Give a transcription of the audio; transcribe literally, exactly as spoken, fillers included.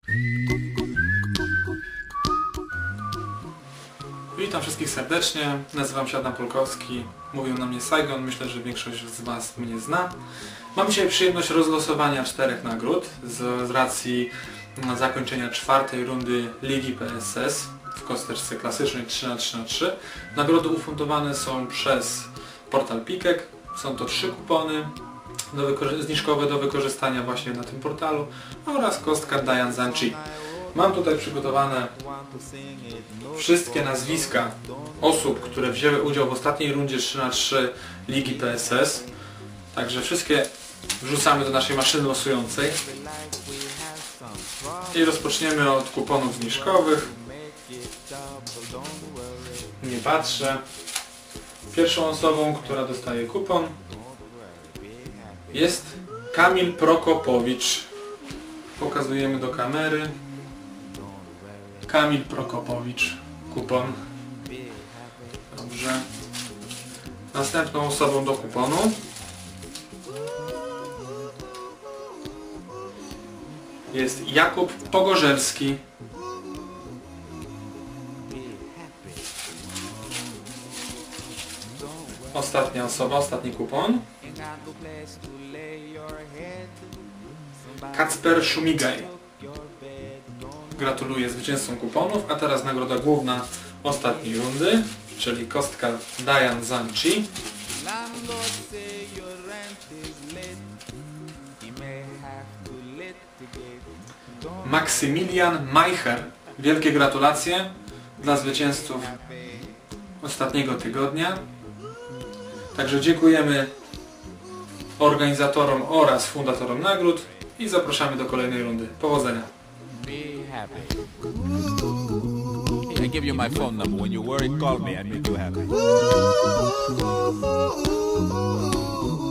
Witam wszystkich serdecznie, nazywam się Adam Polkowski, mówią na mnie Saigon, myślę, że większość z Was mnie zna. Mam dzisiaj przyjemność rozlosowania czterech nagród z, z racji zakończenia czwartej rundy Ligi P S S w kosteczce klasycznej trzy na trzy na trzy. Nagrody ufundowane są przez portal Pikek, są to trzy kupony do zniżkowe do wykorzystania właśnie na tym portalu oraz kostka Dian Zanchi. Mam tutaj przygotowane wszystkie nazwiska osób, które wzięły udział w ostatniej rundzie trzy na trzy Ligi P S S. Także wszystkie wrzucamy do naszej maszyny losującej. I rozpoczniemy od kuponów zniżkowych. Nie patrzę. Pierwszą osobą, która dostaje kupon, jest Kamil Prokopowicz. Pokazujemy do kamery. Kamil Prokopowicz. Kupon. Dobrze. Następną osobą do kuponu jest Jakub Pogorzelski. Ostatnia osoba, ostatni kupon. Kacper Szumigaj. Gratuluję zwycięzcom kuponów, a teraz nagroda główna ostatniej rundy, czyli kostka Dian Zanchi. Maksymilian Majcher. Wielkie gratulacje dla zwycięzców ostatniego tygodnia. Także dziękujemy organizatorom oraz fundatorom nagród i zapraszamy do kolejnej rundy. Powodzenia! I give you my phone number. When you're worried, call me. I make you happy.